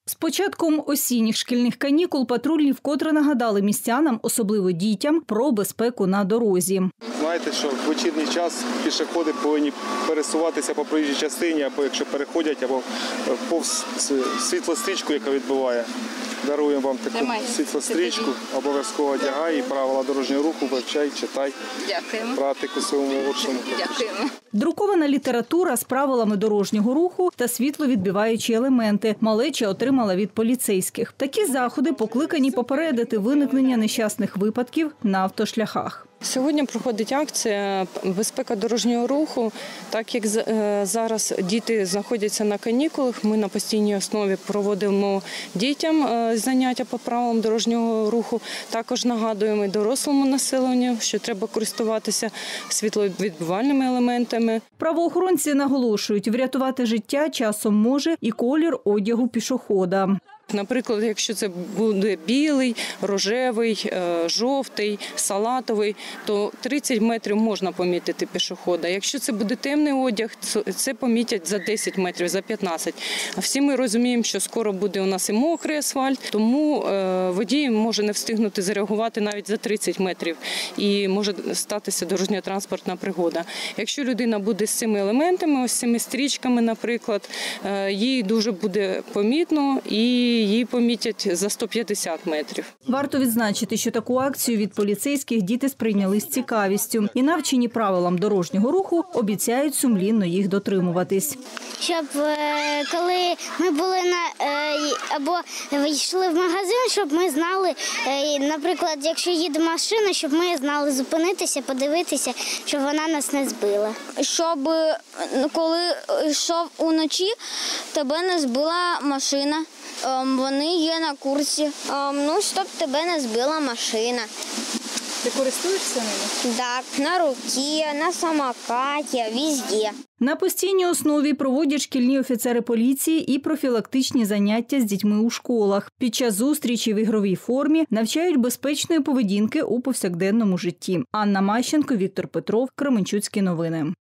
З початком осінніх шкільних канікул патрульні вкотре нагадали містянам, особливо дітям, про безпеку на дорозі. Знаєте, що в вечірній час пішоходи повинні пересуватися по проїжджій частині, або якщо переходять, або повз світлострічку, яка відбиває. Даруємо вам таку світлострічку, обов'язково одягай і правила дорожнього руху вивчай, читай. Дякуємо. Практику своєму молодшому. Дякуємо. Друкована література з правилами дорожнього руху та світловідбиваючі елементи малеча отримала від поліцейських. Такі заходи покликані попередити виникнення нещасних випадків на автошляхах. Сьогодні проходить акція «Безпека дорожнього руху». Так як зараз діти знаходяться на канікулах, ми на постійній основі проводимо дітям заняття по правилам дорожнього руху. Також нагадуємо і дорослому населенню, що треба користуватися світловідбивальними елементами. Правоохоронці наголошують, врятувати життя часом може і колір одягу пішохода. Наприклад, якщо це буде білий, рожевий, жовтий, салатовий, то 30 метрів можна помітити пішохода. Якщо це буде темний одяг, це помітять за 10 метрів, за 15. А всі ми розуміємо, що скоро буде у нас і мокрий асфальт, тому водій може не встигнути зареагувати навіть за 30 метрів і може статися дорожньо-транспортна пригода. Якщо людина буде з цими елементами, ось цими стрічками, наприклад, їй дуже буде помітно і її помітять за 150 метрів. Варто відзначити, що таку акцію від поліцейських діти сприйняли з цікавістю і, навчені правилам дорожнього руху, обіцяють сумлінно їх дотримуватись. Щоб коли ми були або йшли в магазин, щоб ми знали, наприклад, якщо їде машина, щоб ми знали зупинитися, подивитися, щоб вона нас не збила. Щоб коли йшов уночі, тебе не збила машина. Вони є на курсі. Щоб тебе не збила машина. Ти користуєшся ними? Так, на руці, на самокаті, везде. На постійній основі проводять шкільні офіцери поліції і профілактичні заняття з дітьми у школах. Під час зустрічі в ігровій формі навчають безпечної поведінки у повсякденному житті. Анна Мащенко, Віктор Петров, Кременчуцькі новини.